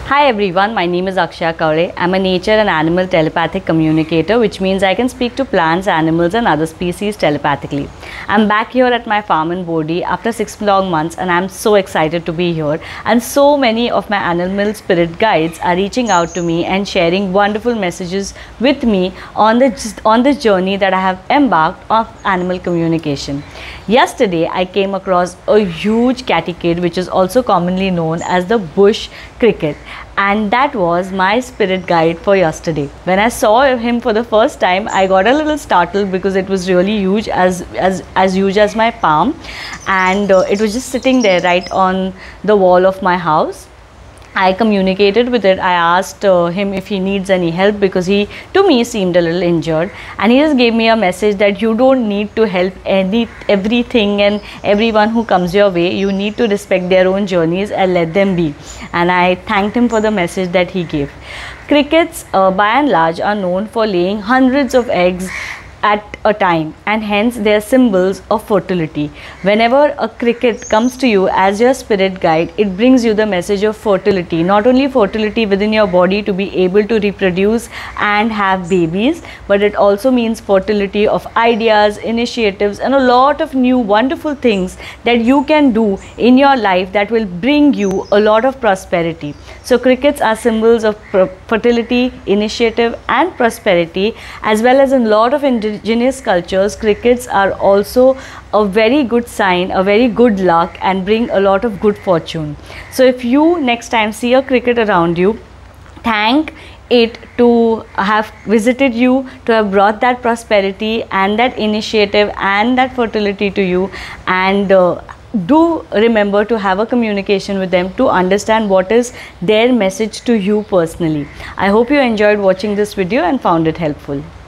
Hi everyone, my name is Akshaya Kaure. I'm a nature and animal telepathic communicator, which means I can speak to plants, animals and other species telepathically. I'm back here at my farm in Bodhi after 6 long months and I'm so excited to be here. And so many of my animal spirit guides are reaching out to me and sharing wonderful messages with me on this journey that I have embarked of animal communication. Yesterday, I came across a huge catticade, which is also commonly known as the bush cricket, and that was my spirit guide for yesterday. When I saw him for the first time, I got a little startled because it was really huge, as huge as my palm, and it was just sitting there right on the wall of my house. I communicated with it. I asked him if he needs any help because he, to me, seemed a little injured, and he just gave me a message that you don't need to help everything and everyone who comes your way. You need to respect their own journeys and let them be. And I thanked him for the message that he gave. Crickets, by and large, are known for laying hundreds of eggs at a time, and hence they are symbols of fertility. Whenever a cricket comes to you as your spirit guide, it brings you the message of fertility. Not only fertility within your body to be able to reproduce and have babies, but it also means fertility of ideas, initiatives and a lot of new wonderful things that you can do in your life that will bring you a lot of prosperity. So crickets are symbols of fertility, initiative and prosperity, as well as in a lot of indigenous cultures. Crickets are also a very good sign, a very good luck, and bring a lot of good fortune. So if you next time see a cricket around you, thank it to have visited you, to have brought that prosperity and that initiative and that fertility to you, and do remember to have a communication with them to understand what is their message to you personally. I hope you enjoyed watching this video and found it helpful.